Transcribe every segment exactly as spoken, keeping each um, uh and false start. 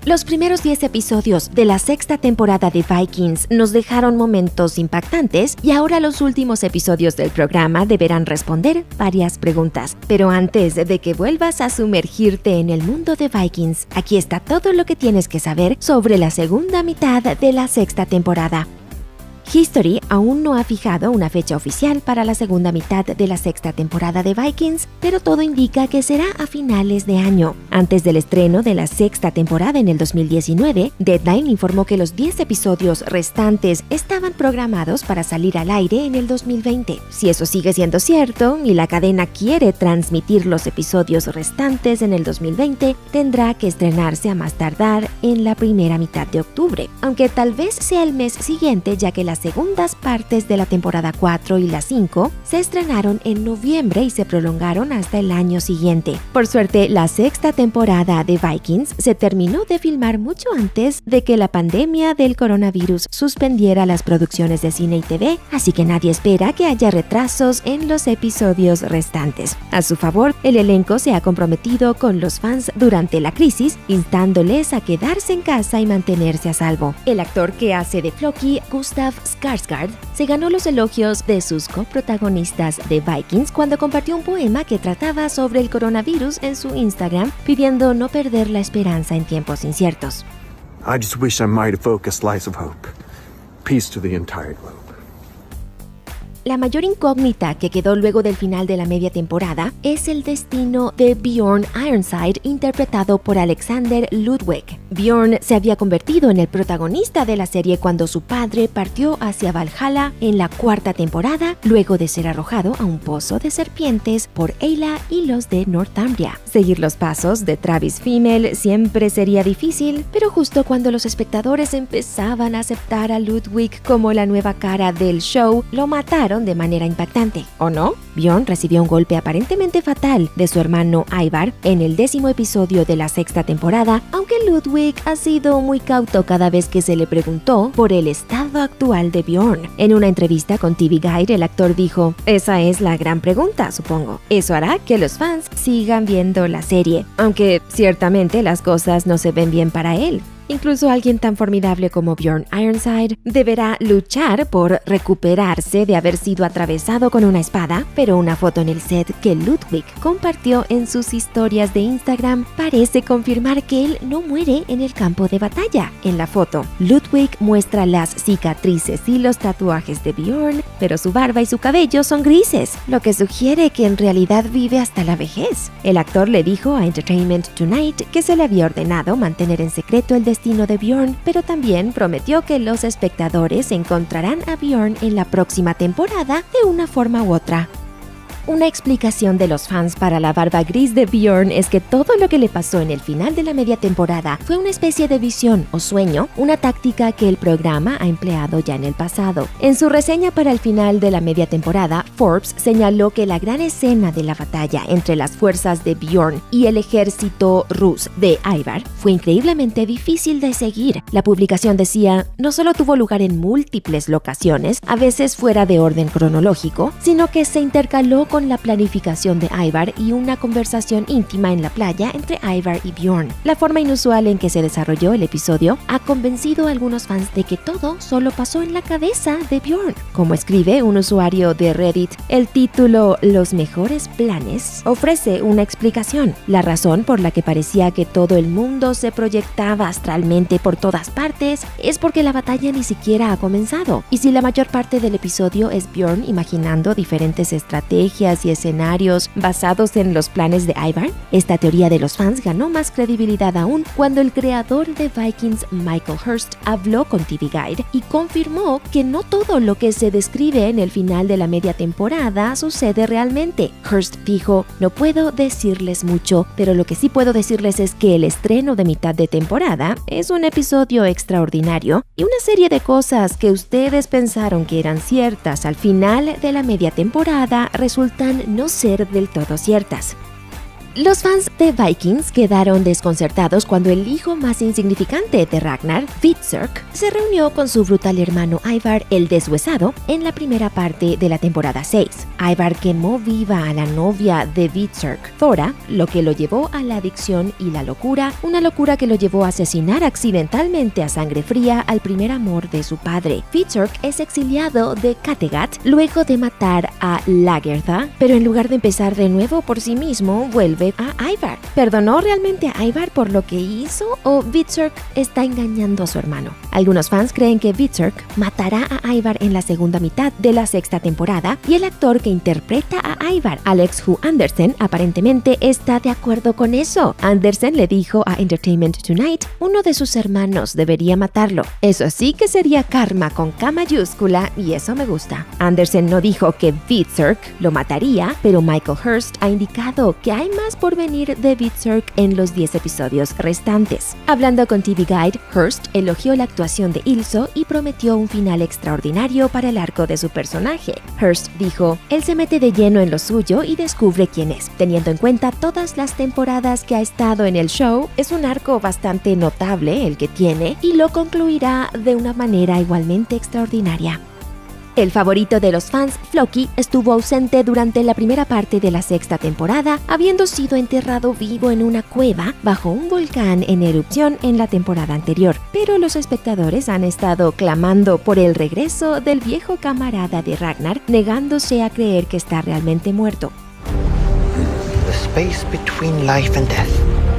Los primeros diez episodios de la sexta temporada de Vikings nos dejaron momentos impactantes y ahora los últimos episodios del programa deberán responder varias preguntas. Pero antes de que vuelvas a sumergirte en el mundo de Vikings, aquí está todo lo que tienes que saber sobre la segunda mitad de la sexta temporada. History aún no ha fijado una fecha oficial para la segunda mitad de la sexta temporada de Vikings, pero todo indica que será a finales de año. Antes del estreno de la sexta temporada en el dos mil diecinueve, Deadline informó que los diez episodios restantes estaban programados para salir al aire en el dos mil veinte. Si eso sigue siendo cierto y la cadena quiere transmitir los episodios restantes en el dos mil veinte, tendrá que estrenarse a más tardar en la primera mitad de octubre, aunque tal vez sea el mes siguiente, ya que las segundas partes de la temporada cuatro y la cinco se estrenaron en noviembre y se prolongaron hasta el año siguiente. Por suerte, la sexta temporada de Vikings se terminó de filmar mucho antes de que la pandemia del coronavirus suspendiera las producciones de cine y T V, así que nadie espera que haya retrasos en los episodios restantes. A su favor, el elenco se ha comprometido con los fans durante la crisis, instándoles a quedarse en casa y mantenerse a salvo. El actor que hace de Floki, Gustav Skarsgård, se ganó los elogios de sus coprotagonistas de Vikings cuando compartió un poema que trataba sobre el coronavirus en su Instagram, pidiendo no perder la esperanza en tiempos inciertos. I just wish I might have focused lights of hope. Peace to the entire globe. La mayor incógnita que quedó luego del final de la media temporada es el destino de Bjorn Ironside, interpretado por Alexander Ludwig. Bjorn se había convertido en el protagonista de la serie cuando su padre partió hacia Valhalla en la cuarta temporada, luego de ser arrojado a un pozo de serpientes por Ayla y los de Northumbria. Seguir los pasos de Travis Fimmel siempre sería difícil, pero justo cuando los espectadores empezaban a aceptar a Ludwig como la nueva cara del show, lo mataron de manera impactante, ¿o no? Bjorn recibió un golpe aparentemente fatal de su hermano Ivar en el décimo episodio de la sexta temporada, aunque Ludwig ha sido muy cauto cada vez que se le preguntó por el estado actual de Bjorn. En una entrevista con T V Guide, el actor dijo: "Esa es la gran pregunta, supongo. Eso hará que los fans sigan viendo la serie, aunque ciertamente las cosas no se ven bien para él". Incluso alguien tan formidable como Bjorn Ironside deberá luchar por recuperarse de haber sido atravesado con una espada, pero una foto en el set que Ludwig compartió en sus historias de Instagram parece confirmar que él no muere en el campo de batalla. En la foto, Ludwig muestra las cicatrices y los tatuajes de Bjorn, pero su barba y su cabello son grises, lo que sugiere que en realidad vive hasta la vejez. El actor le dijo a Entertainment Tonight que se le había ordenado mantener en secreto el destino de Bjorn, pero también prometió que los espectadores encontrarán a Bjorn en la próxima temporada de una forma u otra. Una explicación de los fans para la barba gris de Bjorn es que todo lo que le pasó en el final de la media temporada fue una especie de visión o sueño, una táctica que el programa ha empleado ya en el pasado. En su reseña para el final de la media temporada, Forbes señaló que la gran escena de la batalla entre las fuerzas de Bjorn y el ejército rus de Ivar fue increíblemente difícil de seguir. La publicación decía: no solo tuvo lugar en múltiples locaciones, a veces fuera de orden cronológico, sino que se intercaló con con la planificación de Ivar y una conversación íntima en la playa entre Ivar y Bjorn. La forma inusual en que se desarrolló el episodio ha convencido a algunos fans de que todo solo pasó en la cabeza de Bjorn. Como escribe un usuario de Reddit, el título "Los mejores planes" ofrece una explicación. La razón por la que parecía que todo el mundo se proyectaba astralmente por todas partes es porque la batalla ni siquiera ha comenzado. Y si la mayor parte del episodio es Bjorn imaginando diferentes estrategias y escenarios basados en los planes de Ivar, esta teoría de los fans ganó más credibilidad aún cuando el creador de Vikings, Michael Hurst, habló con T V Guide y confirmó que no todo lo que se describe en el final de la media temporada sucede realmente. Hurst dijo: "No puedo decirles mucho, pero lo que sí puedo decirles es que el estreno de mitad de temporada es un episodio extraordinario y una serie de cosas que ustedes pensaron que eran ciertas al final de la media temporada resultan no ser del todo ciertas". Los fans de Vikings quedaron desconcertados cuando el hijo más insignificante de Ragnar, Hvitserk, se reunió con su brutal hermano Ivar el Deshuesado en la primera parte de la temporada seis. Ivar quemó viva a la novia de Hvitserk, Thora, lo que lo llevó a la adicción y la locura, una locura que lo llevó a asesinar accidentalmente a sangre fría al primer amor de su padre. Hvitserk es exiliado de Kattegat luego de matar a Lagertha, pero en lugar de empezar de nuevo por sí mismo, vuelve a Ivar. ¿Perdonó realmente a Ivar por lo que hizo o Hvitserk está engañando a su hermano? Algunos fans creen que Hvitserk matará a Ivar en la segunda mitad de la sexta temporada y el actor que interpreta a Ivar, Alex Hu Andersen, aparentemente está de acuerdo con eso. Andersen le dijo a Entertainment Tonight, uno de sus hermanos debería matarlo. Eso sí que sería karma con K mayúscula y eso me gusta. Andersen no dijo que Hvitserk lo mataría, pero Michael Hurst ha indicado que hay más por venir de Hvitserk en los diez episodios restantes. Hablando con T V Guide, Hurst elogió la actuación de Ilso y prometió un final extraordinario para el arco de su personaje. Hurst dijo, él se mete de lleno en lo suyo y descubre quién es. Teniendo en cuenta todas las temporadas que ha estado en el show, es un arco bastante notable el que tiene y lo concluirá de una manera igualmente extraordinaria. El favorito de los fans, Floki, estuvo ausente durante la primera parte de la sexta temporada, habiendo sido enterrado vivo en una cueva bajo un volcán en erupción en la temporada anterior. Pero los espectadores han estado clamando por el regreso del viejo camarada de Ragnar, negándose a creer que está realmente muerto. The space between life and death.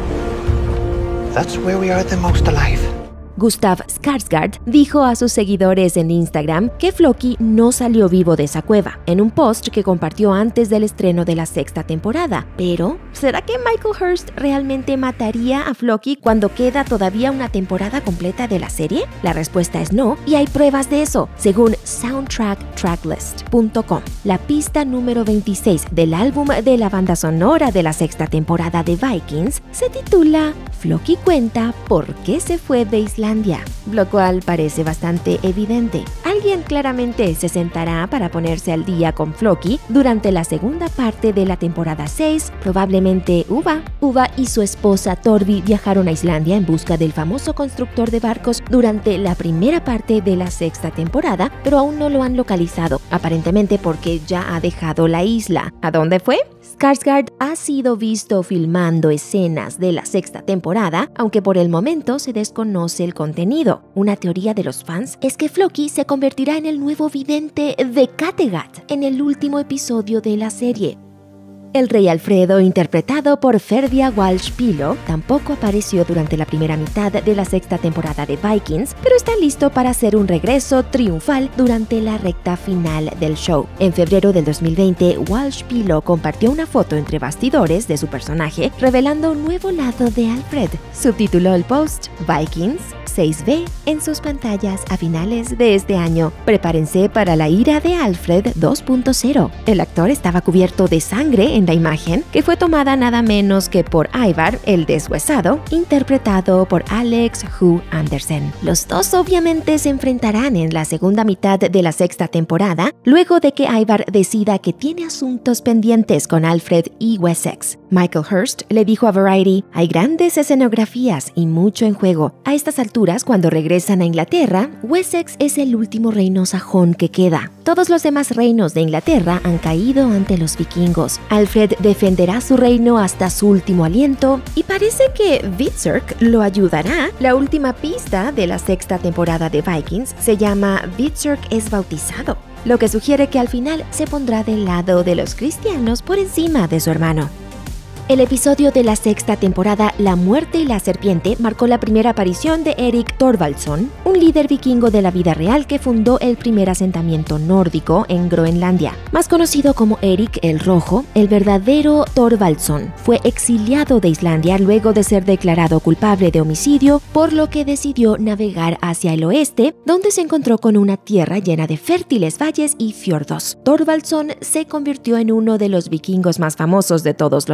That's where we are the most alive. Gustav Skarsgård dijo a sus seguidores en Instagram que Floki no salió vivo de esa cueva, en un post que compartió antes del estreno de la sexta temporada. Pero, ¿será que Michael Hurst realmente mataría a Floki cuando queda todavía una temporada completa de la serie? La respuesta es no, y hay pruebas de eso, según soundtrack tracklist punto com. La pista número veintiséis del álbum de la banda sonora de la sexta temporada de Vikings se titula Floki cuenta por qué se fue de Islandia, lo cual parece bastante evidente. Alguien claramente se sentará para ponerse al día con Floki durante la segunda parte de la temporada seis, probablemente Uva. Uva y su esposa Torvi viajaron a Islandia en busca del famoso constructor de barcos durante la primera parte de la sexta temporada, pero aún no lo han localizado, aparentemente porque ya ha dejado la isla. ¿A dónde fue? Skarsgård ha sido visto filmando escenas de la sexta temporada, aunque por el momento se desconoce el contenido. Una teoría de los fans es que Floki se convertirá en el nuevo vidente de Kattegat en el último episodio de la serie. El rey Alfredo, interpretado por Ferdia Walsh-Pilo, tampoco apareció durante la primera mitad de la sexta temporada de Vikings, pero está listo para hacer un regreso triunfal durante la recta final del show. En febrero del dos mil veinte, Walsh-Pilo compartió una foto entre bastidores de su personaje, revelando un nuevo lado de Alfred. Subtituló el post Vikings seis B en sus pantallas a finales de este año. Prepárense para la ira de Alfred dos punto cero. El actor estaba cubierto de sangre en la imagen, que fue tomada nada menos que por Ivar el Deshuesado, interpretado por Alex Hu Andersen. Los dos obviamente se enfrentarán en la segunda mitad de la sexta temporada, luego de que Ivar decida que tiene asuntos pendientes con Alfred y Wessex. Michael Hurst le dijo a Variety, hay grandes escenografías y mucho en juego. A estas alturas, cuando regresan a Inglaterra, Wessex es el último reino sajón que queda. Todos los demás reinos de Inglaterra han caído ante los vikingos. Alfred defenderá su reino hasta su último aliento y parece que Hvitserk lo ayudará. La última pista de la sexta temporada de Vikings se llama Hvitserk es bautizado, lo que sugiere que al final se pondrá del lado de los cristianos por encima de su hermano. El episodio de la sexta temporada, La muerte y la serpiente, marcó la primera aparición de Erik Thorvaldsson, un líder vikingo de la vida real que fundó el primer asentamiento nórdico en Groenlandia. Más conocido como Erik el Rojo, el verdadero Thorvaldsson fue exiliado de Islandia luego de ser declarado culpable de homicidio, por lo que decidió navegar hacia el oeste, donde se encontró con una tierra llena de fértiles valles y fiordos. Thorvaldsson se convirtió en uno de los vikingos más famosos de todos los tiempos.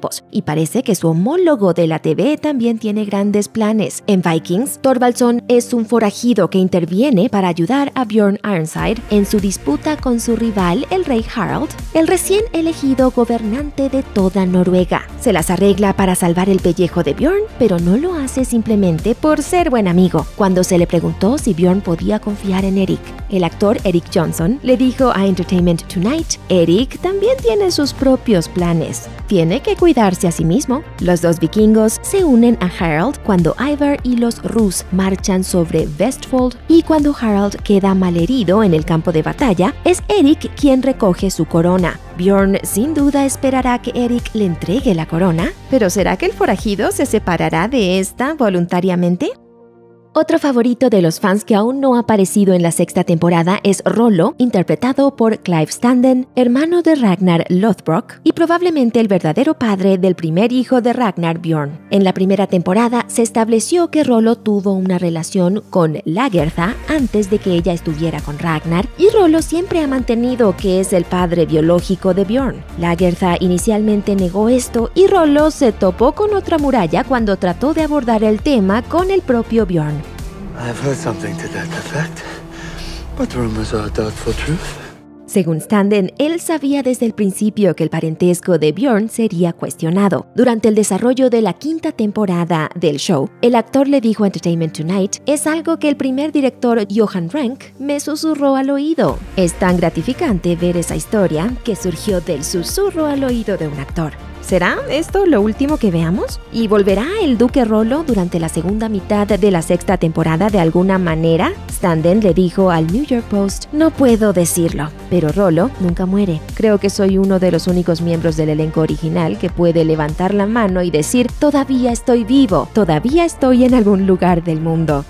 tiempos, y parece que su homólogo de la T V también tiene grandes planes. En Vikings, Thorvaldsson es un forajido que interviene para ayudar a Bjorn Ironside en su disputa con su rival, el rey Harald, el recién elegido gobernante de toda Noruega. Se las arregla para salvar el pellejo de Bjorn, pero no lo hace simplemente por ser buen amigo. Cuando se le preguntó si Bjorn podía confiar en Eric, el actor Eric Johnson le dijo a Entertainment Tonight: Eric también tiene sus propios planes. Tiene que cuidarse a sí mismo. Los dos vikingos se unen a Harald cuando Ivar y los Rus marchan sobre Vestfold, y cuando Harald queda malherido en el campo de batalla, es Eric quien recoge su corona. Bjorn sin duda esperará que Eric le entregue la corona, pero ¿será que el forajido se separará de esta voluntariamente? Otro favorito de los fans que aún no ha aparecido en la sexta temporada es Rollo, interpretado por Clive Standen, hermano de Ragnar Lothbrok y probablemente el verdadero padre del primer hijo de Ragnar, Bjorn. En la primera temporada se estableció que Rollo tuvo una relación con Lagertha antes de que ella estuviera con Ragnar, y Rollo siempre ha mantenido que es el padre biológico de Bjorn. Lagertha inicialmente negó esto y Rollo se topó con otra muralla cuando trató de abordar el tema con el propio Bjorn. I've heard something to that effect, but rumors are doubtful truth. Según Standen, él sabía desde el principio que el parentesco de Bjorn sería cuestionado. Durante el desarrollo de la quinta temporada del show, el actor le dijo a Entertainment Tonight: es algo que el primer director Johan Renck me susurró al oído. Es tan gratificante ver esa historia que surgió del susurro al oído de un actor. ¿Será esto lo último que veamos? ¿Y volverá el Duque Rollo durante la segunda mitad de la sexta temporada de alguna manera? Standen le dijo al New York Post: no puedo decirlo, pero Rollo nunca muere. Creo que soy uno de los únicos miembros del elenco original que puede levantar la mano y decir: todavía estoy vivo, todavía estoy en algún lugar del mundo.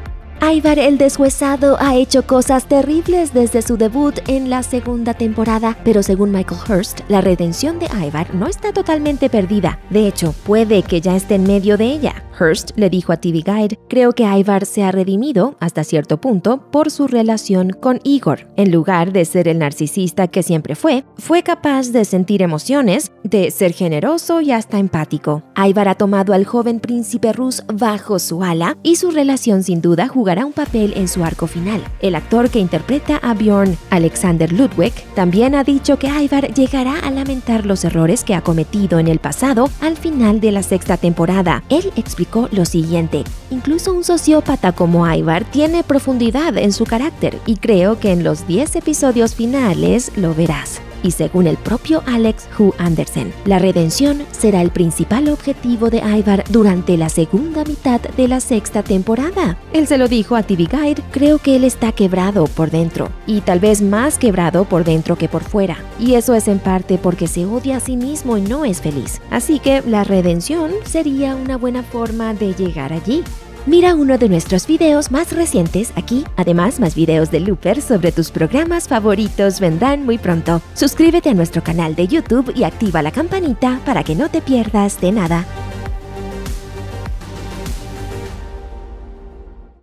Ivar el Deshuesado ha hecho cosas terribles desde su debut en la segunda temporada, pero según Michael Hurst, la redención de Ivar no está totalmente perdida. De hecho, puede que ya esté en medio de ella. Hurst le dijo a T V Guide: creo que Ivar se ha redimido, hasta cierto punto, por su relación con Igor. En lugar de ser el narcisista que siempre fue, fue capaz de sentir emociones, de ser generoso y hasta empático. Ivar ha tomado al joven príncipe Rus bajo su ala, y su relación sin duda jugará un papel en su arco final. El actor que interpreta a Bjorn, Alexander Ludwig, también ha dicho que Ivar llegará a lamentar los errores que ha cometido en el pasado al final de la sexta temporada. Él explicó lo siguiente: incluso un sociópata como Ivar tiene profundidad en su carácter, y creo que en los diez episodios finales lo verás. Y según el propio Alex Hu Andersen, la redención será el principal objetivo de Ivar durante la segunda mitad de la sexta temporada. Él se lo dijo a T V Guide: creo que él está quebrado por dentro, y tal vez más quebrado por dentro que por fuera. Y eso es en parte porque se odia a sí mismo y no es feliz. Así que la redención sería una buena forma de llegar allí. Mira uno de nuestros videos más recientes aquí. Además, más videos de Looper sobre tus programas favoritos vendrán muy pronto. Suscríbete a nuestro canal de YouTube y activa la campanita para que no te pierdas de nada.